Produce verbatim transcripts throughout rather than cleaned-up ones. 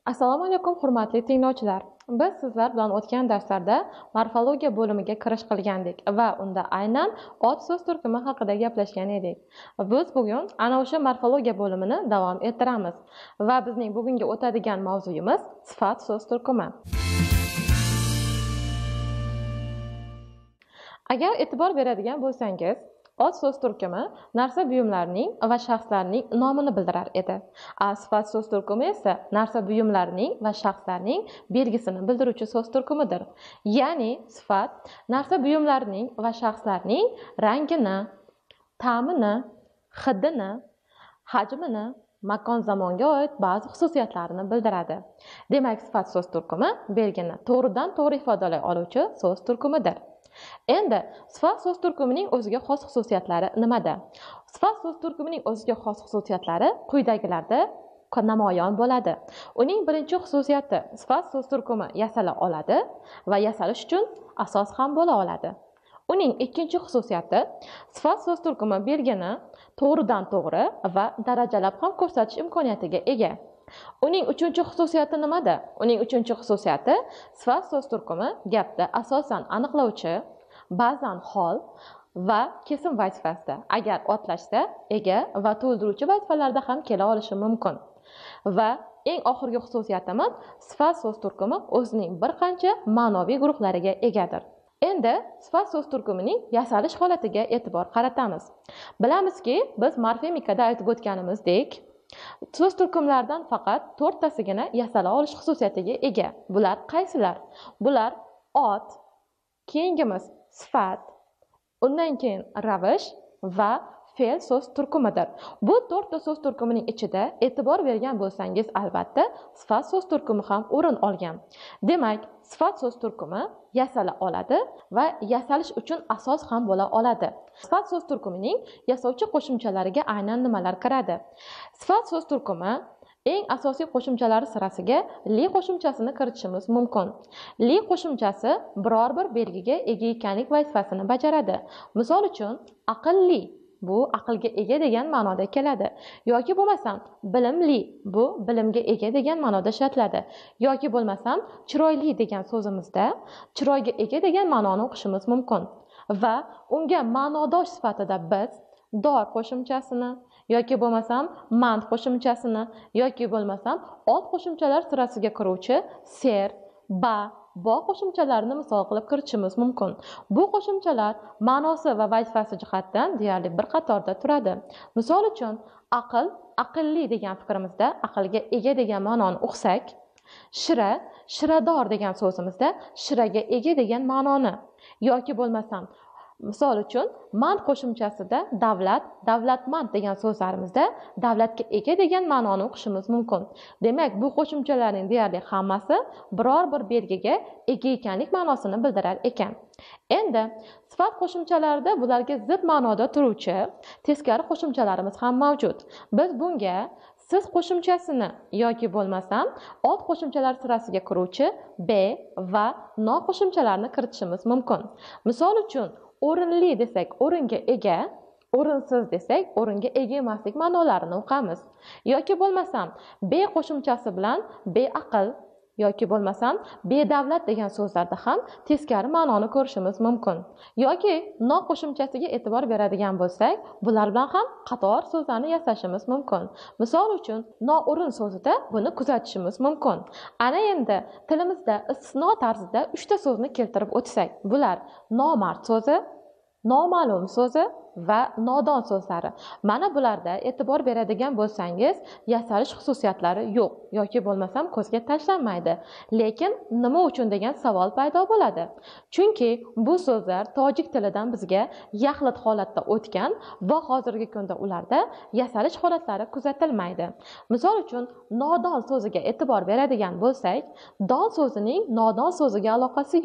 Assalomu alaykum hurmatli tinglovchilar. Biz sizlar bilan o'tgan darslarda morfologiya bo'limiga kirish qilgandik va unda aynan ot so'z turkumi haqida gaplashgan edik. Biz bugun ana o'sha morfologiya bo'limini davom ettiramiz va bizning bugungi o'tadigan mavzuyimiz sifat so'z turkumi. Agar e'tibor beradigan bo'lsangiz, ot so'z turkumi narsa buyumlarning va shaxslarning nomini bildirar edi. A sifat so'z turkumi esa narsa buyumlarning va shaxslarning belgisini bildiruvchi so'z turkumidir. Ya'ni sifat narsa buyumlarning va shaxslarning rangini, ta'mini, hidini, hajmini, makon zamonga oid ba'zi xususiyatlarini bildiradi. Demak, sifat so'z turkumi belgini to'g'ridan to'g'ri ifodalay oluvchi so'z turkumidir. Endi sifat so'z turkumining o'ziga xos xususiyatlari nimada? Sifat so'z turkumining o'ziga xos xususiyatlari quyidagilarda namoyon bo'ladi. Uning birinchi xususiyati sifat so'z turkumi yasala oladi va yasalish uchun asos ham bo'la oladi. Uning ikkinchi xususiyati sifat so'z turkumi belgini to'g'ridan to'g'ri va darajalab ham ko'rsatish imkoniyatiga ega. Uning uchinchi xususiyati nimada? Uning uchinchi xususiyati sifat so'z turkumi gapda asosan aniqlovchi, ba'zan hol va kesim vazifasida, agar otlashda ega va to'ldiruvchi vazifalarda ham kela olishi mumkin. Va eng oxirgi xususiyatimiz sifat so'z turkumi o'zining bir qancha ma'noviy guruhlariga egadir. Endi sifat so'z turkumining yasalish holatiga e'tibor qaratamiz. Bilamizki, biz morfemikada aytib o'tganimizdek, so'z turkumlardan faqat to'rttasigina yasala olish xususiyatiga ega. Bular qaysilar? Bular ot, keyingimiz sifat, undan keyin ravish va fe'l so'z turkumidir. Bu to'rtta so'z turkumining ichida e'tibor bergan bo'lsangiz, albatta sifat so'z turkumi ham o'rin olgan. Demak, sifat so'z turkumi yasala oladi va yasalish uchun asos ham bo'la oladi. Sifat so'z turkumining yasovchi qo'shimchalariga aynan nimalar kiradi? Sifat so'z turkumi eng asosiy qo'shimchalari sirasiga li qo'shimchasini kiritishimiz mumkin. Li qo'shimchasi biror bir belgiga ega ekanlik vazifasini bajaradi. Misol uchun, aqlli bu aqlga ega degan ma'noda keladi. Yoki bo'lmasam bilimli bu bilimga ega degan ma'noda ishlatiladi. Yoki bo'lmasam chiroyli degan so'zimizda chiroyga ega degan ma'noni o'qishimiz mumkin. Va unga ma'nodosh sifatida biz dor qo'shimchasini yoki bo'lmasam mand qo'shimchasini yoki bo'lmasam ot qo'shimchalar sirasiga kiruvchi ser, ba, bo qo'shimchalarini misol qilib kiritishimiz mumkin. Bu qo'shimchalar ma'nosi va vazifasi jihatdan deyarli bir qatorda turadi. Misol uchun, aql, aqlli degan fikrimizda aqlga ega degan ma'noni o'qsak, shira, shirador degan so'zimizda shiraga ega degan ma'noni yoki bo'lmasam misol uchun mand qo'shimchasida davlat, davlatmand degan so'zlarimizda davlatga ega degan ma'noni o'qishimiz mumkin. Demak, bu qo'shimchalarning deyarli hammasi biror bir belgiga ega ekanlik ma'nosini bildirar ekan. Endi sifat qo'shimchalarida bularga zid ma'noda turuvchi teskari qo'shimchalarimiz ham mavjud. Biz bunga siz qo'shimchasini yoki bo'lmasam ot qo'shimchalar sirasiga kiruvchi be va no qo'shimchalarini kiritishimiz mumkin. Misol uchun, o'rinli desak o'ringa ega, o'rinsiz desak o'ringa ega emaslik ma'nolarini o'qamiz. Yoki bo'lmasam be qo'shimchasi bilan beaql yoki bo'lmasam bedavlat degan so'zlarda ham teskari ma'noni ko'rishimiz mumkin. Yoki no qo'shimchasiga e'tibor beradigan bo'lsak, bular bilan ham qator so'zlarni yasashimiz mumkin. Misol uchun, noo'rin so'zida buni kuzatishimiz mumkin. Ana endi tilimizda istisno tarzida uchta so'zni keltirib o'tsak, bular nomard so'zi, noma'lum so'zi va nodon so'zlari. Mana bularda e'tibor beradigan bo'lsangiz, yasalish xususiyatlari yo'q yoki bo'lmasam ko'zga tashlanmaydi. Lekin nima uchun degan savol paydo bo'ladi. Chunki bu so'zlar tojik tilidan bizga yaxlit holatda o'tgan va hozirgi kunda ularda yasalish holatlari kuzatilmaydi. Misol uchun, nodon so'ziga e'tibor beradigan bo'lsak, don so'zining nodon so'ziga aloqasi yo'q.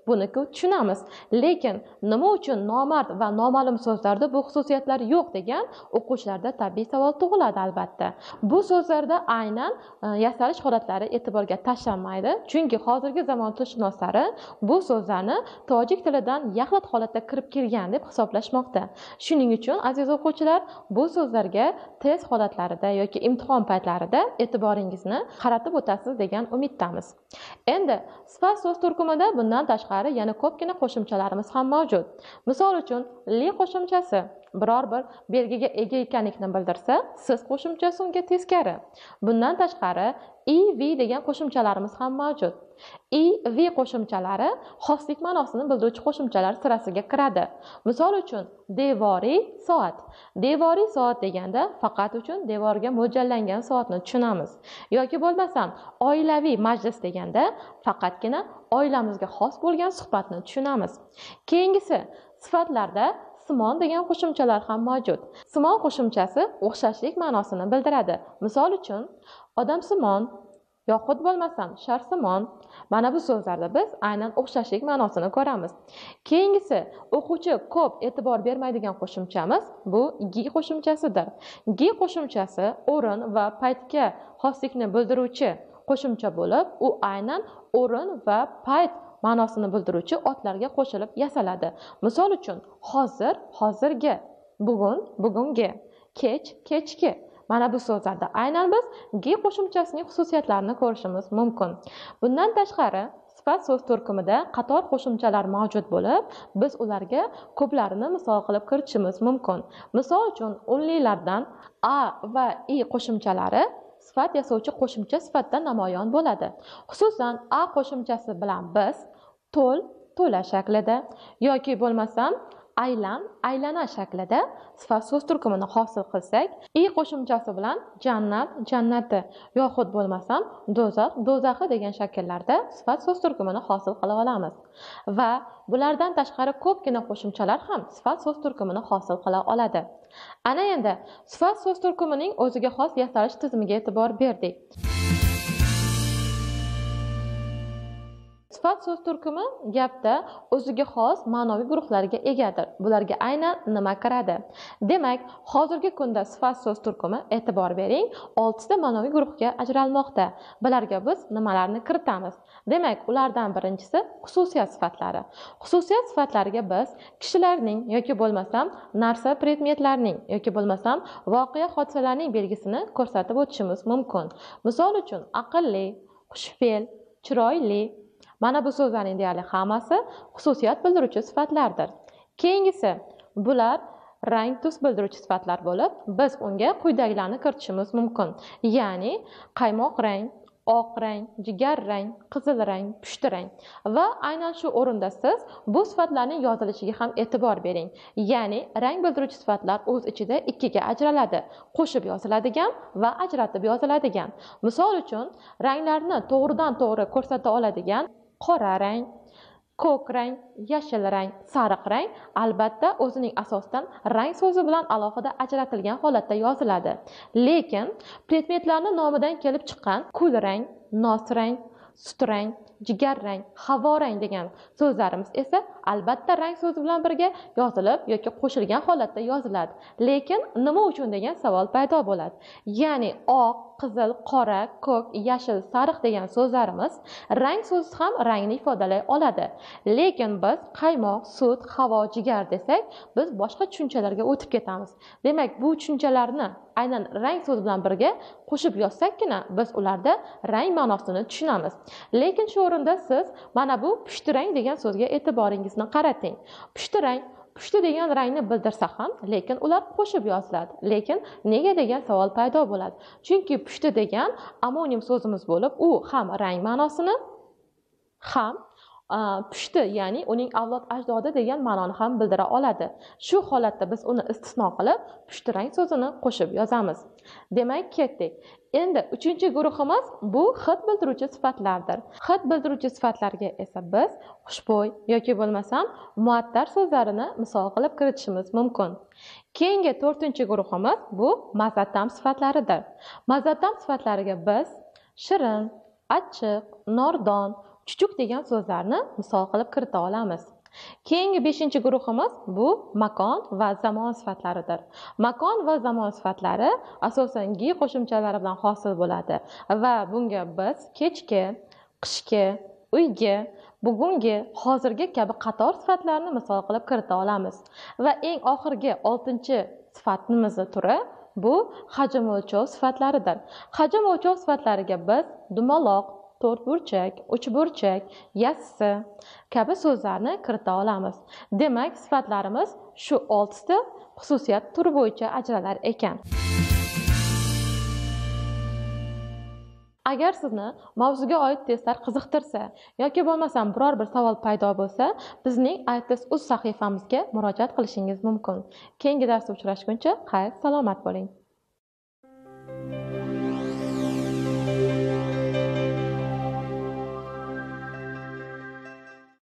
buni tushunamiz. Lekin nima uchun nomard va noma'lum so'zlarda bu xususiyatlar yo'q degan o'quvchilarda tabiiy savol tug'iladi albatta. Bu so'zlarda aynan yasalish holatlari e'tiborga tashlanmaydi, chunki hozirgi zamon tilshunoslari bu so'zlarni tojik tilidan yaxlit holatda kirib kelgan deb hisoblashmoqda. Shuning uchun aziz o'quvchilar, bu so'zlarga test holatlarida yoki imtihon paytlarida e'tiboringizni qaratib o'tasiz degan umiddamiz. Endi sifat so'z turkumida bundan tashqari yana ko'pgina qo'shimchalarimiz ham mavjud. Misol uchun li qo'shimchasi biror bir belgiga ega ekanligini bildirsa, siz qo'shimchasi unga teskari. Bundan tashqari i, vi degan qo'shimchalarimiz ham mavjud. I, vi qo'shimchalari xoslik ma'nosini bildiruvchi qo'shimchalar sirasiga kiradi. Misol uchun devoriy soat. Devoriy soat deganda faqat uchun devorga mo'ljallangan soatni tushunamiz. Yoki bo'lmasam oilaviy majlis deganda faqatgina oilamizga xos bo'lgan suhbatni tushunamiz. Keyingisi sifatlarda simon degan qo'shimchalar ham mavjud. Simon qo'shimchasi o'xshashlik ma'nosini bildiradi. Misol uchun odamsimon yoxud bo'lmasam sharsimon. Mana bu so'zlarda biz aynan o'xshashlik ma'nosini ko'ramiz. Keyingisi o'quvchi ko'p e'tibor bermaydigan qo'shimchamiz bu gi qo'shimchasidir. Gi qo'shimchasi o'rin va paytga xoslikni bildiruvchi qo'shimcha bo'lib, u aynan o'rin va payt ma'nosini bildiruvchi otlarga qo'shilib yasaladi. Misol uchun hozir hozirgi, bugun bugungi, kech kechki. Mana bu so'zlarda aynan biz gi qo'shimchasining xususiyatlarini ko'rishimiz mumkin. Bundan tashqari sifat so'z turkumida qator qo'shimchalar mavjud bo'lib, biz ularga ko'plarini misol qilib kiritishimiz mumkin. Misol uchun unlilardan a va i qo'shimchalari sifat yasovchi qo'shimcha sifatda namoyon bo'ladi. Xususan a qo'shimchasi bilan biz to'l, to'la shaklida yoki bo'lmasam aylan, aylana shaklida sifat so'z turkumini hosil qilsak, i qo'shimchasi bilan jannat, jannati yoxud bo'lmasam do'zax, do'zaxi degan shakllarda sifat so'z turkumini hosil qila olamiz. Va bulardan tashqari ko'pgina qo'shimchalar ham sifat so'z turkumini hosil qila oladi. Ana endi sifat so'z turkumining o'ziga xos yasalish tizimiga e'tibor berdik. Sifat so'z turkumi gapda o'ziga xos ma'naviy guruhlarga egadir. Bularga aynan nima kiradi? Demak, hozirgi kunda sifat so'z turkumi e'tibor bering, oltita ma'naviy guruhga ajralmoqda. Bularga biz nimalarni kiritamiz? Demak, ulardan birinchisi xususiyat sifatlari. Xususiyat sifatlariga biz kishilarning yoki bo'lmasam narsa predmetlarning yoki bo'lmasam voqea hodisalarning belgisini ko'rsatib o'tishimiz mumkin. Misol uchun aqlli, xushfe'l, chiroyli. Mana bu so'zlarning deyarli hammasi xususiyat bildiruvchi sifatlardir. Keyingisi, bular rang tus bildiruvchi sifatlar bo'lib, biz unga quyidagilarni kiritishimiz mumkin. Ya'ni qaymoq rang, oq rang, jigar rang, qizil rang, pushti rang. Va aynan shu o'rinda siz bu sifatlarning yozilishiga ham e'tibor bering. Ya'ni rang bildiruvchi sifatlar o'z ichida ikkiga ajraladi. Qo'shib yoziladigan va ajratib yoziladigan. Misol uchun, ranglarni to'g'ridan-to'g'ri ko'rsata oladigan qora rang, ko'k rang, yashil rang, sariq rang albatta o'zining asosdan rang so'zi bilan alohida ajratilgan holatda yoziladi. Lekin predmetlarning nomidan kelib chiqqan kul rang, nos rang, sut rang, jigar rang, havo rang degan so'zlarimiz esa albatta rang so'zi bilan birga yozilib yoki qo'shilgan holatda yoziladi. Lekin nima uchun degan savol paydo bo'ladi. Ya'ni oq, qizil, qora, ko'k, yashil, sariq degan so'zlarimiz rang so'zi ham rangni ifodalay oladi. Lekin biz qaymoq, sut, havo, jigar desak, biz boshqa tushunchalarga o'tib ketamiz. Demak, bu tushunchalarni aynan rang so'zi bilan birga qo'shib yozsakkina biz ularda rang ma'nosini tushunamiz. Lekin shu o'rinda siz mana bu pushti rang degan so'zga e'tiboringizni qarating. Pushti rang pushti degan rangni bildirsa ham, lekin ular qo'shib yoziladi. Lekin nega degan savol paydo bo'ladi. Chunki pushti degan amonim so'zimiz bo'lib, u ham rang ma'nosini ham pushti, ya'ni uning avlod ajdodi degan ma'noni ham bildira oladi. Shu holatda biz uni istisno qilib, pushti rang so'zini qo'shib yozamiz. Demak, ketdik. Endi uchinchi guruhimiz bu hid bildiruvchi sifatlardir. Hid bildiruvchi sifatlarga esa biz xushbo'y yoki bo'lmasam muattar so'zlarini misol qilib kiritishimiz mumkin. Keyingi to'rtinchi guruhimiz bu mazattam sifatlaridir. Mazattam sifatlariga biz shirin, achchiq, nordon, chuchuk degan so'zlarni misol qilib kirita olamiz. Keyingi beshinchi guruhimiz bu makon va zamon sifatlaridir. Makon va zamon sifatlari asosan gi qo'shimchalari bilan hosil bo'ladi va bunga biz kechki, qishki, uygi, bugungi, hozirgi kabi qator sifatlarni misol qilib kirita olamiz. Va eng oxirgi oltinchi sifatimizni turi bu hajm o'lchov sifatlaridir. Hajm o'lchov sifatlariga biz dumaloq, to'rtburchak, uchburchak, yassi kabi so'zlarni kirita olamiz. Demak, sifatlarimiz shu oltita xususiyat turi bo'yicha ajralar ekan. Agar sizni mavzuga oid testlar qiziqtirsa yoki bo'lmasam biror bir savol paydo bo'lsa, bizning i test uz sahifamizga murojaat qilishingiz mumkin. Keyingi darsda uchrashguncha xayr, salomat bo'ling.